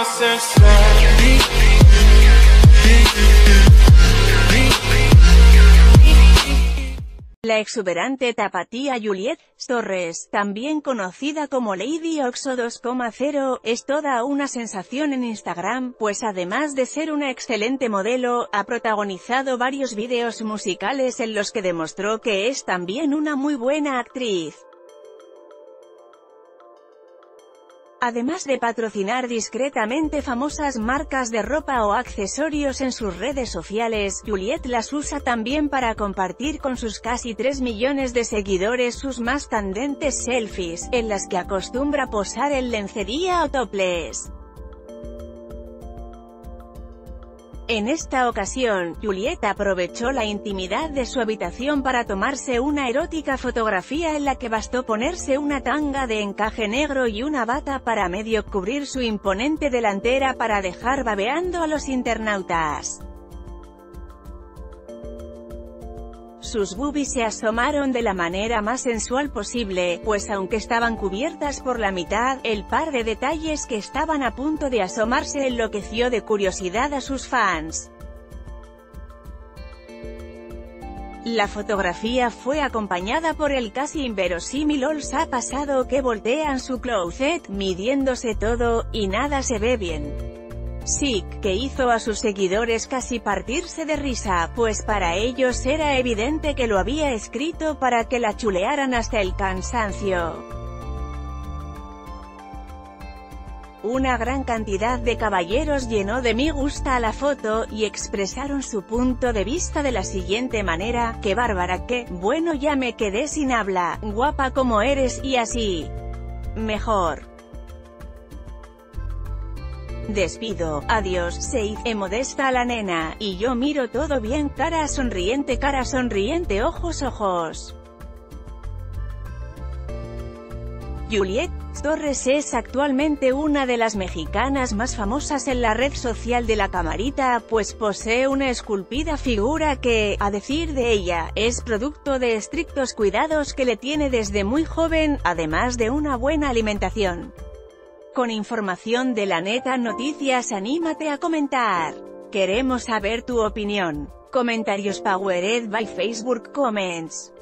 La exuberante tapatía Juliette Torres, también conocida como Lady Oxo 2.0, es toda una sensación en Instagram, pues además de ser una excelente modelo, ha protagonizado varios vídeos musicales en los que demostró que es también una muy buena actriz. Además de patrocinar discretamente famosas marcas de ropa o accesorios en sus redes sociales, Juliette las usa también para compartir con sus casi 3 millones de seguidores sus más candentes selfies, en las que acostumbra posar en lencería o topless. En esta ocasión, Juliette aprovechó la intimidad de su habitación para tomarse una erótica fotografía en la que bastó ponerse una tanga de encaje negro y una bata para medio cubrir su imponente delantera para dejar babeando a los internautas. Sus boobies se asomaron de la manera más sensual posible, pues aunque estaban cubiertas por la mitad, el par de detalles que estaban a punto de asomarse enloqueció de curiosidad a sus fans. La fotografía fue acompañada por el casi inverosímil "Ols ha pasado que voltean su closet, midiéndose todo, y nada se ve bien". Sí, que hizo a sus seguidores casi partirse de risa, pues para ellos era evidente que lo había escrito para que la chulearan hasta el cansancio. Una gran cantidad de caballeros llenó de me gusta a la foto, y expresaron su punto de vista de la siguiente manera: "Qué bárbara, que, bueno, ya me quedé sin habla, guapa como eres, y así mejor. Despido, adiós, se hizo modesta la nena, y yo miro todo bien, cara sonriente, ojos". Juliette Torres es actualmente una de las mexicanas más famosas en la red social de la camarita, pues posee una esculpida figura que, a decir de ella, es producto de estrictos cuidados que le tiene desde muy joven, además de una buena alimentación. Con información de La Neta Noticias, anímate a comentar. Queremos saber tu opinión. Comentarios powered by Facebook Comments.